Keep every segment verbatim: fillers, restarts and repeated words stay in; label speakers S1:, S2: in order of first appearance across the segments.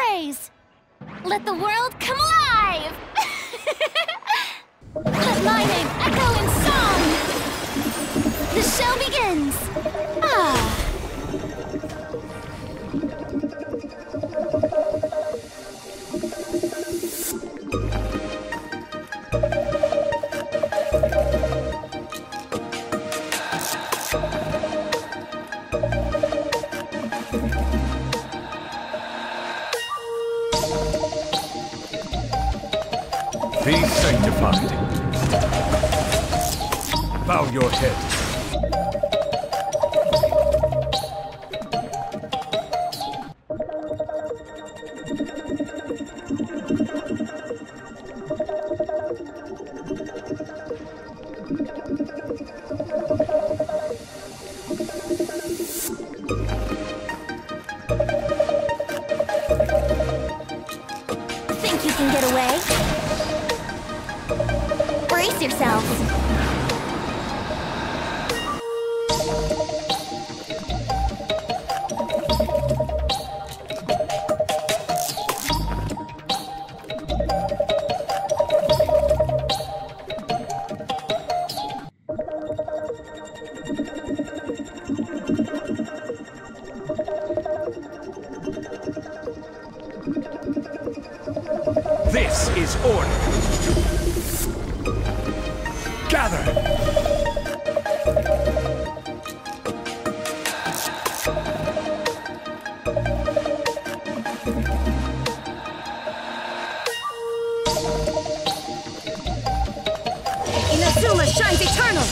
S1: praise! Let the world come alive! Let my name echo in song! The show begins! Ah!
S2: Be sanctified. Bow your head.
S1: Think you can get away? Brace yourselves!
S2: This is order. Gather!
S1: Inazuma shines eternal!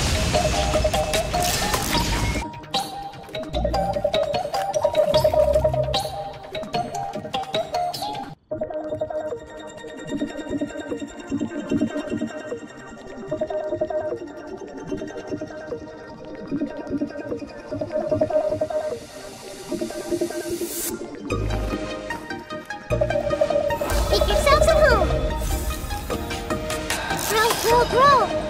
S1: Make yourselves a home! Grow, grow, grow!